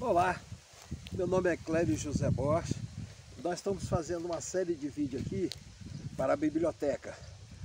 Olá, meu nome é Clério José Borges. Nós estamos fazendo uma série de vídeos aqui para a biblioteca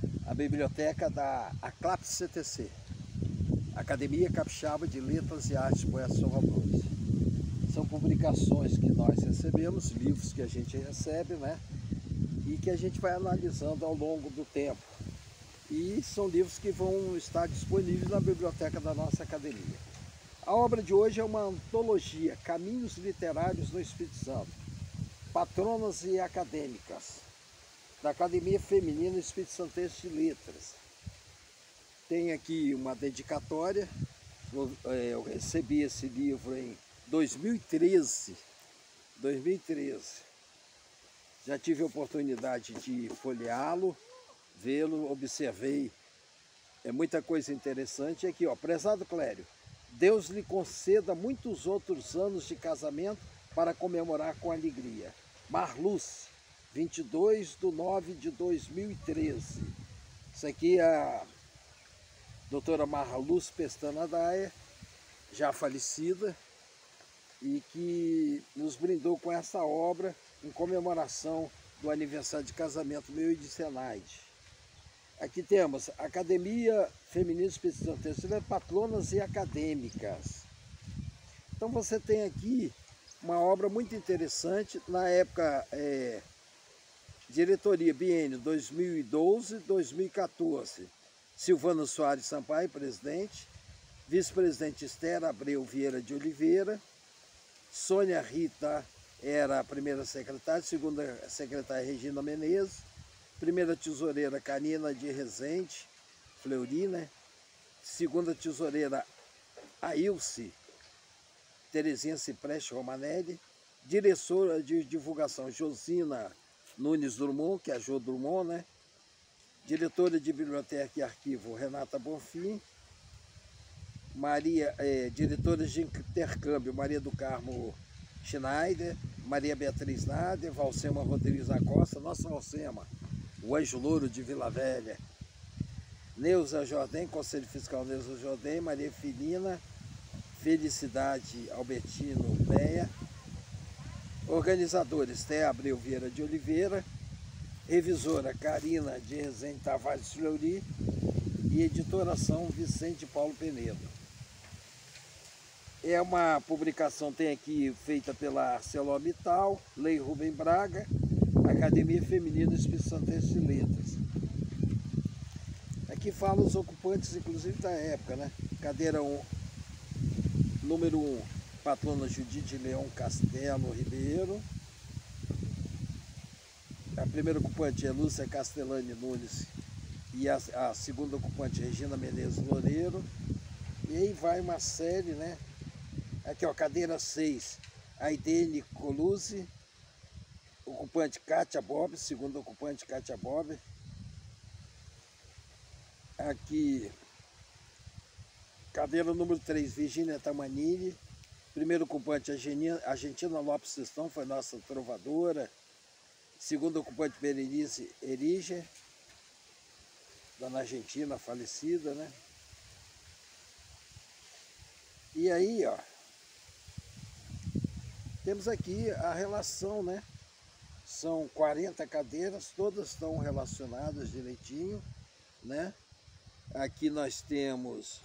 da ACLAP CTC, Academia Capixaba de Letras e Artes Poetas Salvadores. São publicações que nós recebemos, livros que a gente recebe, né? E que a gente vai analisando ao longo do tempo. E são livros que vão estar disponíveis na biblioteca da nossa academia. A obra de hoje é uma antologia, Caminhos Literários no Espírito Santo, Patronas e Acadêmicas, da Academia Feminina Espírito Santense de Letras. Tem aqui uma dedicatória, eu recebi esse livro em 2013. Já tive a oportunidade de folheá-lo, vê-lo, observei, é muita coisa interessante. Aqui, ó, prezado Clério, Deus lhe conceda muitos outros anos de casamento para comemorar com alegria. Marluce, 22/9/2013. Isso aqui é a doutora Marluce Pestana Daia, já falecida, e que nos brindou com essa obra em comemoração do aniversário de casamento meu e de Zenaide. Aqui temos Academia Feminina Espírito Santense, Patronas e Acadêmicas. Então você tem aqui uma obra muito interessante, na época, diretoria biênio 2012-2014. Silvano Soares Sampaio, presidente, vice-presidente Esther Abreu Vieira de Oliveira, Sônia Rita era a primeira secretária, segunda secretária Regina Menezes, primeira tesoureira Karina de Rezende Fleury, né? Segunda tesoureira Ailce Terezinha Cipreste Romanelli, diretora de divulgação Josina Nunes Drummond, que é a Jo Drummond, né? Diretora de biblioteca e arquivo Renata Bonfim, diretora de intercâmbio Maria do Carmo Schneider, Maria Beatriz Nader, Valcema Rodrigues da Costa, nossa Valcema, o Anjo Louro de Vila Velha, Neuza Jordem, Conselho Fiscal Neuza Jordem, Maria Filina, Felicidade Albertino Meia, organizadores Té Abreu Vieira de Oliveira, revisora Karina de Rezende Tavares Fleury e editoração Vicente Paulo Penedo. É uma publicação, tem aqui, feita pela ArcelorMittal, Lei Rubem Braga, Academia Feminina Espírito Santense de Letras. Aqui fala os ocupantes, inclusive, da época, né? Cadeira 1, número 1, patrona Judite Leão Castelo Ribeiro. A primeira ocupante é Lúcia Castellani Nunes e a segunda ocupante Regina Menezes Loureiro. E aí vai uma série, né? Aqui, ó, cadeira 6, Aidene Colucci, ocupante Kátia Bob, segunda ocupante Kátia Bob. Aqui, cadeira número 3, Virgínia Tamanini, primeiro ocupante Argentina Lopes Sistão, foi nossa trovadora. Segunda ocupante Berenice Eriger, dona Argentina, falecida, né? E aí, ó, temos aqui a relação, né? São 40 cadeiras, todas estão relacionadas direitinho, né? Aqui nós temos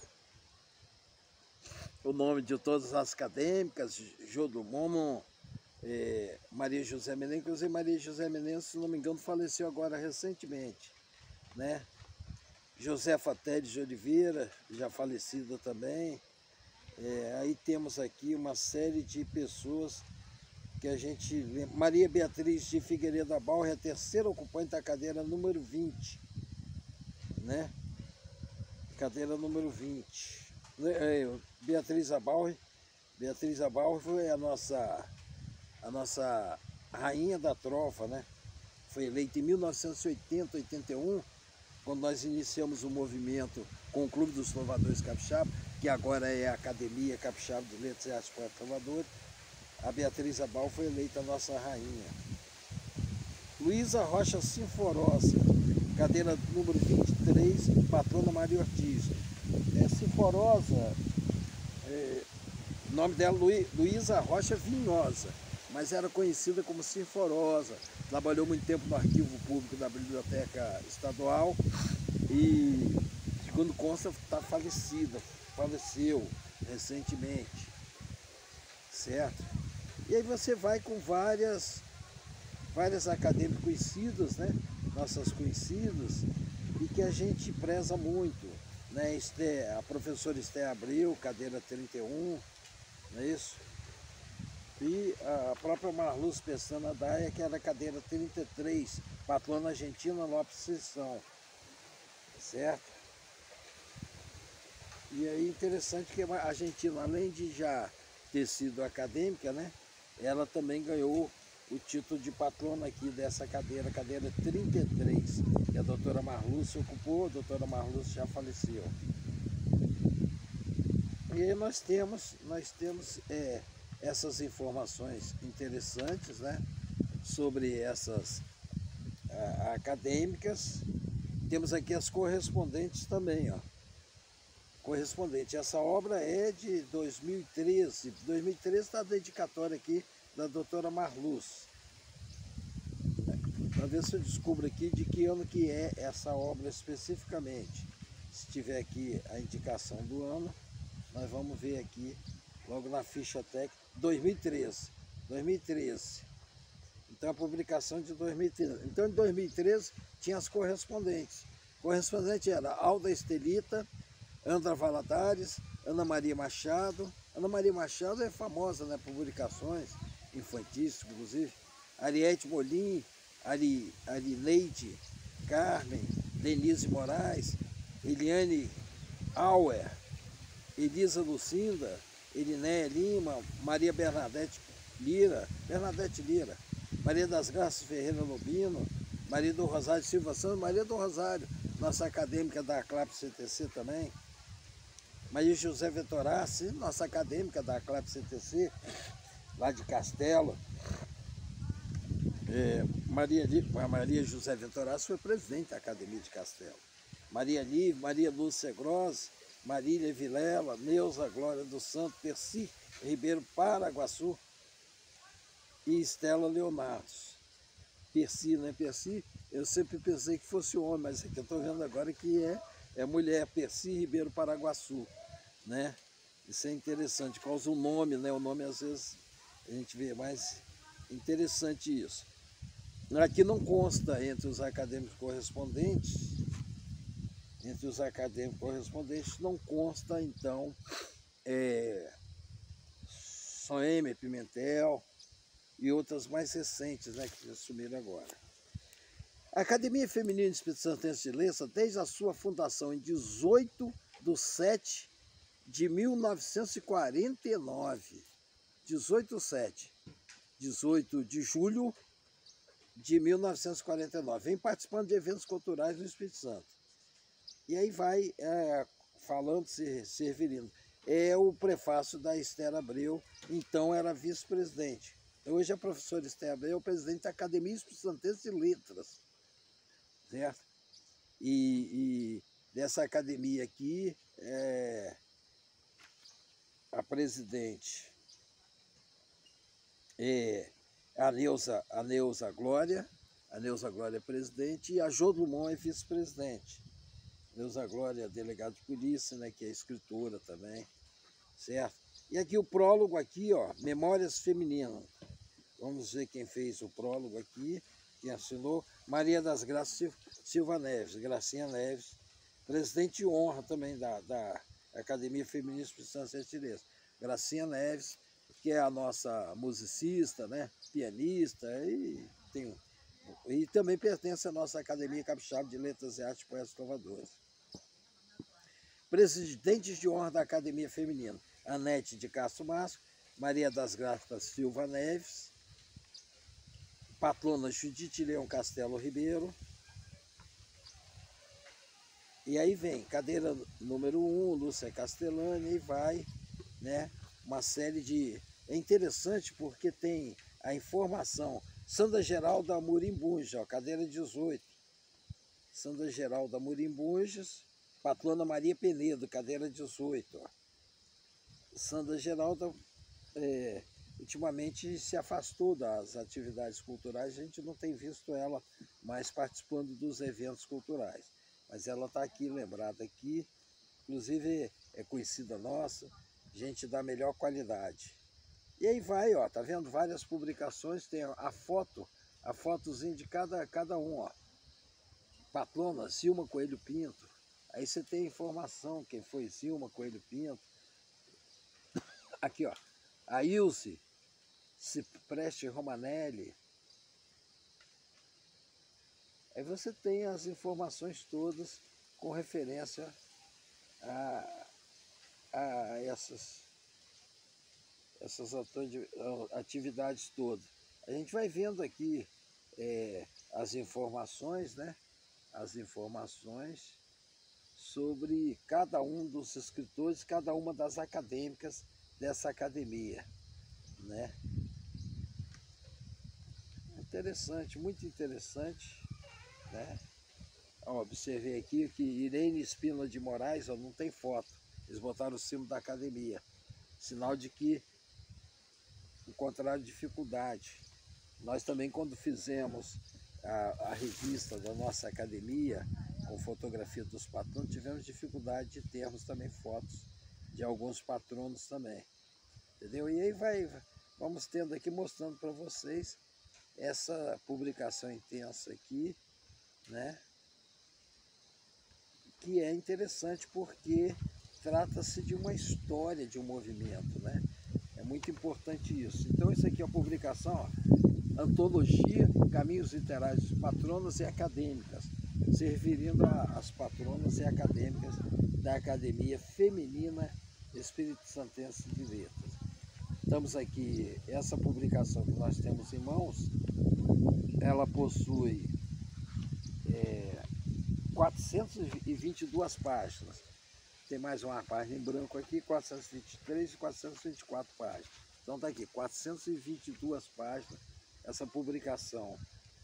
o nome de todas as acadêmicas, Jo Drummond, Maria José Menezes, inclusive Maria José Menezes, se não me engano, faleceu agora recentemente, né? Josefa Teles de Oliveira, já falecida também. Aí temos aqui uma série de pessoas que a gente lembra. Maria Beatriz de Figueiredo Abalre, a terceira ocupante da cadeira número 20, né? Cadeira número 20. Beatriz Abalre foi a nossa rainha da trova, né? Foi eleita em 1980, 81, quando nós iniciamos o movimento com o Clube dos Trovadores Capixaba, que agora é a Academia Capixaba de Letras e Artes Poetas Salvadores. A Beatriz Abalre foi eleita a nossa rainha. Luísa Rocha Sinforosa, cadeira número 23, patrona Maria Ortiz. Sinforosa O nome dela Luísa Rocha Vinhosa, mas era conhecida como Sinforosa. Trabalhou muito tempo no arquivo público da Biblioteca Estadual e, segundo consta, está falecida, faleceu recentemente, certo? E aí você vai com várias acadêmicas conhecidas, né? Nossas conhecidas, e que a gente preza muito, né? A professora Esther Abreu, cadeira 31, não é isso? E a própria Marluz Pestana Daia, que era a cadeira 33, patrona Argentina Lopes Sessão, certo? E aí interessante que a Argentina, além de já ter sido acadêmica, né? Ela também ganhou o título de patrona aqui dessa cadeira, cadeira 33, que a doutora Marluz se ocupou, a doutora Marluz já faleceu. E aí nós temos essas informações interessantes, né, sobre essas acadêmicas. Temos aqui as correspondentes também, ó. Correspondente. Essa obra é de 2013. 2013 está a dedicatória aqui da doutora Marluz. Para ver se eu descubro aqui de que ano que é essa obra especificamente. Se tiver aqui a indicação do ano, nós vamos ver aqui logo na ficha técnica. 2013. 2013. Então a publicação de 2013. Então em 2013 tinha as correspondentes. Correspondente era Alda Estelita, Andra Valadares, Ana Maria Machado. Ana Maria Machado é famosa, né, por publicações infantis, inclusive. Ariete Molim, Arineide Carmen, Denise Moraes, Eliane Auer, Elisa Lucinda, Elinéia Lima, Maria Bernadette Lira, Maria das Graças Ferreira Lobino, Maria do Rosário Silva Santos, Maria do Rosário, nossa acadêmica da CLAP CTC também, Maria José Vettorassi, nossa acadêmica da CLAP CTC, lá de Castelo. Maria José Vettorassi foi presidente da Academia de Castelo. Maria Lívia, Maria Lúcia Gross, Marília Vilela, Neuza Glória do Santo, Percy Ribeiro Paraguaçu e Estela Leonardo. Percy, né? Percy, eu sempre pensei que fosse homem, mas aqui eu estou vendo agora que é mulher, Percy Ribeiro Paraguaçu, né? Isso é interessante, causa um nome, né? O nome às vezes a gente vê, mas interessante isso. Aqui não consta entre os acadêmicos correspondentes, não consta então Soeme Pimentel e outras mais recentes, né, que assumiram agora. A Academia Feminina Espírito Santense de Letras, desde a sua fundação em 18/7 de 1949, 18 de julho de 1949, vem participando de eventos culturais no Espírito Santo. E aí vai falando, se referindo. É o prefácio da Esther Abreu, então era vice-presidente. Hoje a professora Esther Abreu é o presidente da Academia Espírito Santense de Letras, certo? E dessa academia aqui, a presidente é a Neuza Glória é presidente, e a Jô Drummond é vice-presidente. Neuza Glória é delegada de polícia, né, que é escritora também, certo? E aqui o prólogo aqui, ó, Memórias Femininas. Vamos ver quem fez o prólogo aqui, quem assinou. Maria das Graças Silva Neves, Gracinha Neves, presidente de honra também da Academia Feminina Espírito Santo de Letras. Gracinha Neves, que é a nossa musicista, né, pianista, e também pertence à nossa Academia Capixaba de Letras e Artes Poetas Trovadores. Presidentes de honra da Academia Feminina: Anete de Castro Márcio, Maria das Graças Silva Neves, patrona Judite Leão Castelo Ribeiro. E aí vem cadeira número 1, Lúcia Castellani, e vai, né, uma série de... É interessante porque tem a informação. Sandra Geralda Murimbunja, ó, cadeira 18. Sandra Geralda Murimbunjas, patrona Maria Penedo, cadeira 18. Ó. Sandra Geralda ultimamente se afastou das atividades culturais, a gente não tem visto ela mais participando dos eventos culturais. Mas ela está aqui, lembrada aqui, inclusive é conhecida nossa, gente da melhor qualidade. E aí vai, ó, tá vendo? Várias publicações, tem a fotozinha de cada um, ó. Patrona, Zilma Coelho Pinto. Aí você tem informação, quem foi Zilma Coelho Pinto. Aqui, ó, a Ilse Cipreste Romanelli. Aí você tem as informações todas com referência a essas atividades todas. A gente vai vendo aqui as informações, né? As informações sobre cada um dos escritores, cada uma das acadêmicas dessa academia, né? Interessante, muito interessante, né? Ó, observei aqui que Irene Espínola de Moraes, ó, não tem foto, eles botaram o símbolo da academia, sinal de que encontraram dificuldade. Nós também, quando fizemos a revista da nossa academia, com fotografia dos patronos, tivemos dificuldade de termos também fotos de alguns patronos também, entendeu? E aí vamos tendo aqui, mostrando para vocês essa publicação intensa aqui, né? Que é interessante porque trata-se de uma história de um movimento, né? É muito importante isso. Então isso aqui é a publicação, ó, Antologia Caminhos Literários de Patronas e Acadêmicas, se referindo às patronas e acadêmicas da Academia Feminina Espírito Santense de Letras. Estamos aqui, essa publicação que nós temos em mãos, ela possui 422 páginas. Tem mais uma página em branco aqui, 423 e 424 páginas. Então está aqui, 422 páginas, essa publicação.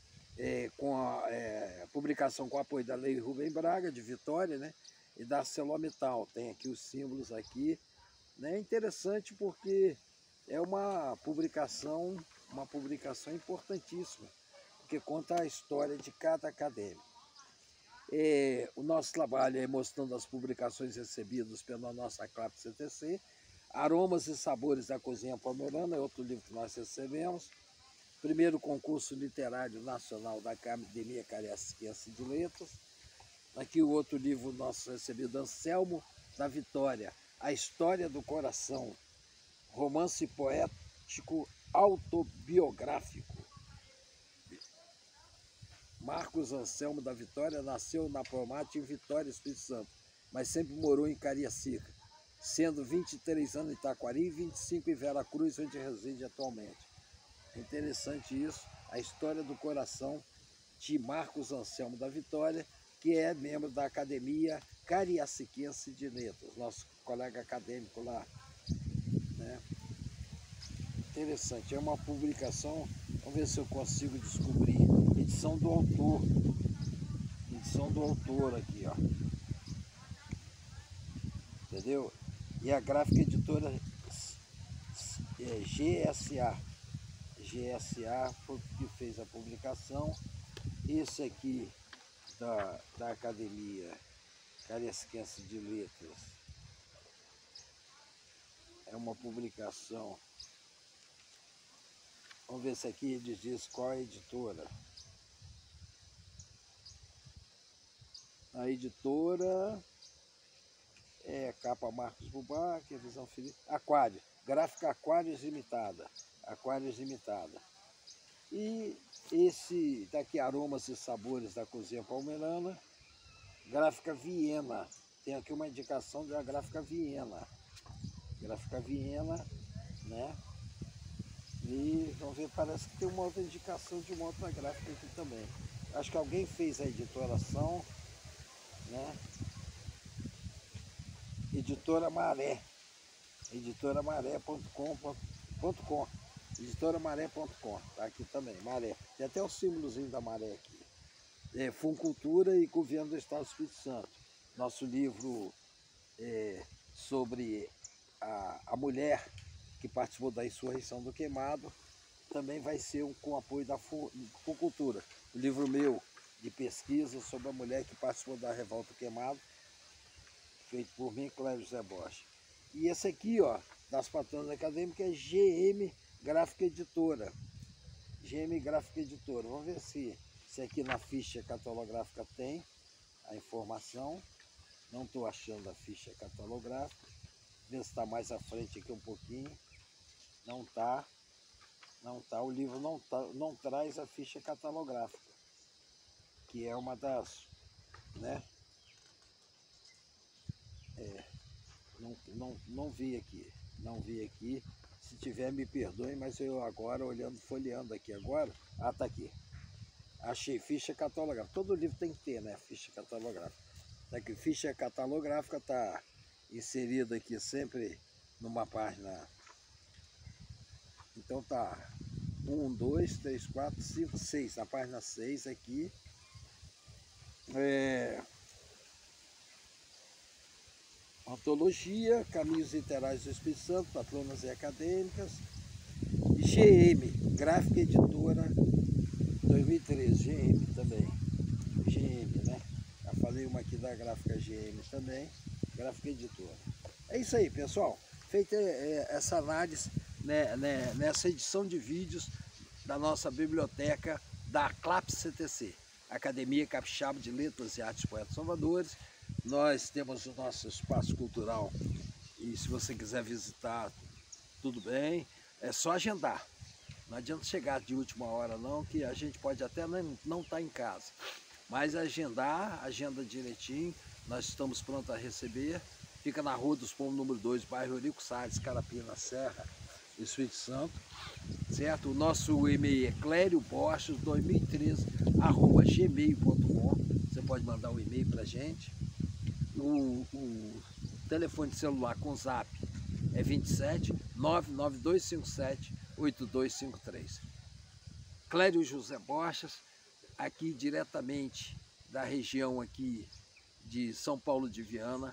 Publicação com apoio da Lei Rubem Braga, de Vitória, né? E da ArcelorMittal. Tem aqui os símbolos aqui. Né? É interessante porque é uma publicação importantíssima, porque conta a história de cada acadêmico. O nosso trabalho é mostrando as publicações recebidas pela nossa CLAP CTC. Aromas e Sabores da Cozinha Palmeirana é outro livro que nós recebemos. Primeiro concurso literário nacional da Academia Cariaciquense de Letras. Aqui o outro livro nosso recebido, Anselmo da Vitória, A História do Coração, romance poético autobiográfico. Marcos Anselmo da Vitória nasceu na Promate em Vitória, Espírito Santo, mas sempre morou em Cariacica, sendo 23 anos em Itaquari e 25 em Veracruz, onde reside atualmente. É interessante isso, a história do coração de Marcos Anselmo da Vitória, que é membro da Academia Cariaciquense de Letras, nosso colega acadêmico lá, né? Interessante, é uma publicação, vamos ver se eu consigo descobrir, edição do autor aqui, ó, entendeu? E a gráfica editora GSA foi que fez a publicação. Esse aqui da Academia Cariaciquense de Letras é uma publicação. Vamos ver se aqui ele diz qual é a editora. A editora é Capa Marcos Bubac, Visão Felipe, Aquário, Gráfica Aquários Limitada. Aquários Limitada. E esse daqui, Aromas e Sabores da Cozinha Palmeirana, Gráfica Viena. Tem aqui uma indicação da Gráfica Viena. Gráfica Viena, né? E vamos ver, parece que tem uma outra indicação de uma outra gráfica aqui também. Acho que alguém fez a editoração, né? Editora Maré. editoramaré.com. editoramaré.com, tá aqui também, Maré. Tem até o símbolozinho da maré aqui. Funcultura e Governo do Estado do Espírito Santo. Nosso livro sobre a mulher que participou da insurreição do queimado, também vai ser com apoio da Fucultura. O livro meu de pesquisa sobre a mulher que participou da revolta do queimado, feito por mim, Clério José Borges. E esse aqui, ó, das patronas acadêmicas, é GM Gráfica Editora. GM Gráfica Editora. Vamos ver se aqui na ficha catalográfica tem a informação. Não estou achando a ficha catalográfica. Ver se está mais à frente aqui um pouquinho. Não está. Não tá. O livro não traz a ficha catalográfica, que é uma das, né? Não vi aqui. Não vi aqui. Se tiver, me perdoem, mas eu agora, folheando aqui agora... Ah, tá aqui. Achei ficha catalográfica. Todo livro tem que ter, né? Ficha catalográfica. Tá aqui, ficha catalográfica está inserida aqui sempre numa página. Então tá 1, 2, 3, 4, 5, 6. Na página 6 aqui. Antologia, Caminhos Literários do Espírito Santo, Patronas e Acadêmicas. E GM, Gráfica Editora 2013, GM também. GM, né? Já falei uma aqui da Gráfica GM também, Gráfica Editora. É isso aí, pessoal. Feita essa análise, né, nessa edição de vídeos da nossa biblioteca da CLAP CTC, Academia Capixaba de Letras e Artes Poetas Salvadores. Nós temos o nosso espaço cultural e se você quiser visitar, tudo bem, é só agendar. Não adianta chegar de última hora não, que a gente pode até não estar em casa. Mas agendar, agenda direitinho, nós estamos prontos a receber. Fica na Rua dos Pombos, número 2, bairro Eurico Salles, Carapina, Serra, Espírito Santo. Certo? O nosso e-mail é clérioborges2013@gmail.com. Você pode mandar um e-mail para a gente. O telefone celular com zap é 27 99257 8253. Clério José Borges, aqui diretamente da região aqui de São Paulo de Viana,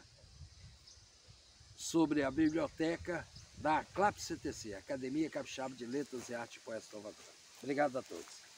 sobre a biblioteca da CLAP CTC, Academia Capixaba de Letras e Artes Poetas Salvador. Obrigado a todos.